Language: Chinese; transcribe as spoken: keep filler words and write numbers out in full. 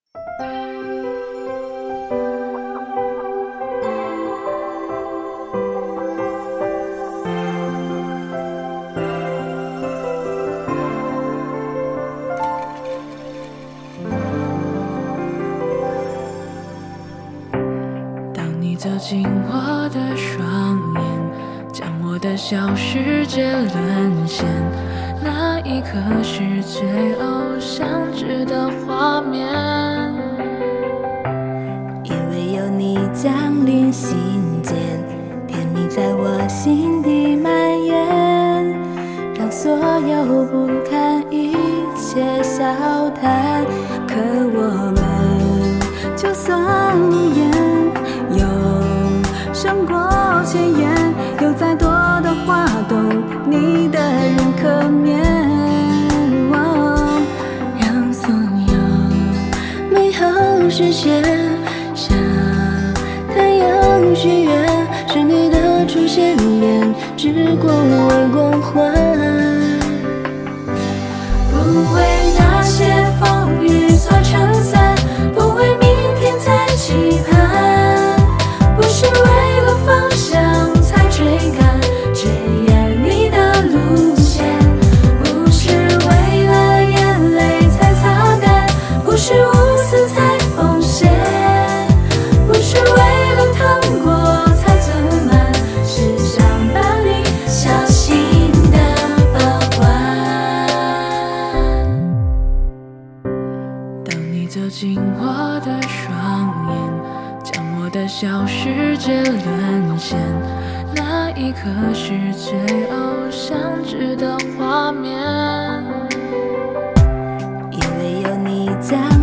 走进我的双眼，将我的小世界沦陷，那一刻是最偶像剧的画面。 因为有你降临心间，甜蜜在我心底蔓延，让所有不堪一切笑谈。可我们就算无言，胜过千言，有再多的话都你的人可免。哦，让所有美好实现，向太阳许愿，是你的出现编织过我光环。不为那些风雨所撑伞，不为明天再期盼，不是为了方向才追赶，只沿你的路线，不是为了眼泪才擦干，不是无私才奉献，不是为了糖果才存满，是想把你小心的保管。 当你走进我的双眼，将我的小世界沦陷，那一刻是最偶像剧的画面。 因为有你将